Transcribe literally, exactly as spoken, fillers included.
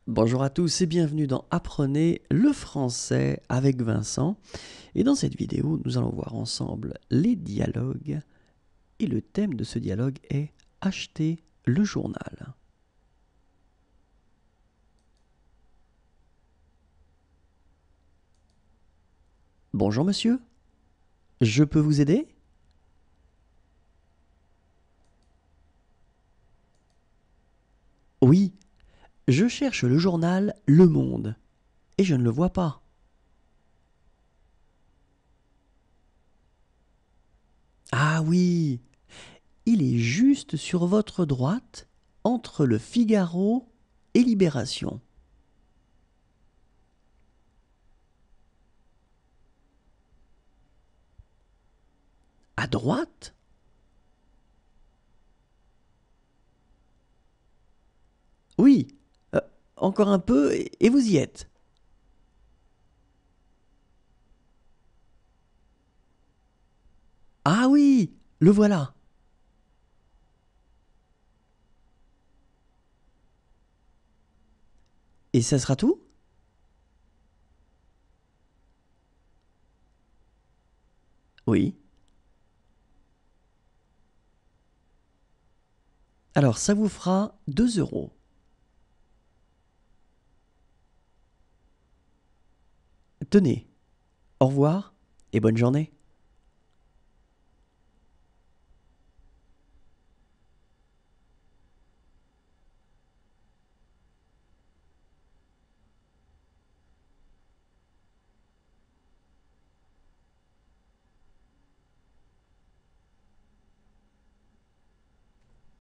Bonjour à tous et bienvenue dans Apprenez le français avec Vincent. Et dans cette vidéo, nous allons voir ensemble les dialogues. Et le thème de ce dialogue est acheter le journal. Bonjour monsieur, je peux vous aider? Oui, je cherche le journal Le Monde et je ne le vois pas. Ah oui, il est juste sur votre droite entre le Figaro et Libération. À droite? Oui, euh, encore un peu et, et vous y êtes. Ah oui, le voilà. Et ça sera tout? Oui. Alors ça vous fera deux euros. Tenez, au revoir et bonne journée.